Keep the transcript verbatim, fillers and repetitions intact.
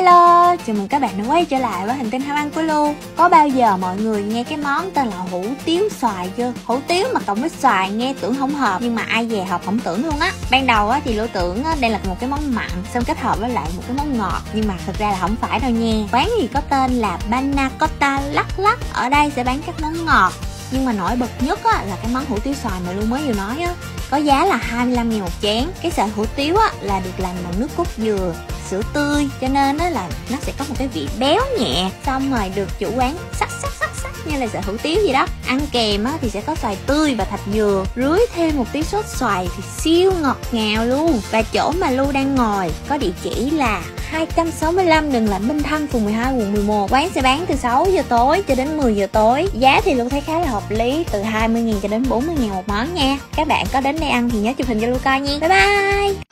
Hello, chào mừng các bạn đã quay trở lại với hành tinh ham ăn của Lu. Có bao giờ mọi người nghe cái món tên là hủ tiếu xoài chưa? Hủ tiếu mà cộng với xoài nghe tưởng không hợp, nhưng mà ai dè hợp không tưởng luôn á. Ban đầu á thì Lu tưởng á, đây là một cái món mặn xong kết hợp với lại một cái món ngọt, nhưng mà thực ra là không phải đâu nha. Quán thì có tên là Panna Cotta Lắc Lắc, ở đây sẽ bán các món ngọt. Nhưng mà nổi bật nhất á, là cái món hủ tiếu xoài mà Lu mới vừa nói á, có giá là hai mươi lăm nghìn một chén. Cái sợi hủ tiếu á, là được làm bằng nước cốt dừa, sữa tươi, cho nên á, là nó sẽ có một cái vị béo nhẹ, xong rồi được chủ quán sắc sắc sắc sắc như là sợi hủ tiếu gì đó. Ăn kèm á, thì sẽ có xoài tươi và thạch dừa, rưới thêm một tí sốt xoài thì siêu ngọt ngào luôn. Và chỗ mà Lu đang ngồi có địa chỉ là hai trăm sáu mươi lăm đường Lãnh Minh Thanh, phường mười hai, quận mười một. Quán sẽ bán từ sáu giờ tối cho đến mười giờ tối. Giá thì Lu thấy khá là hợp lý, từ hai mươi nghìn cho đến bốn mươi nghìn một món nha. Các bạn có đến đây ăn thì nhớ chụp hình cho Lu coi nha. Bye bye.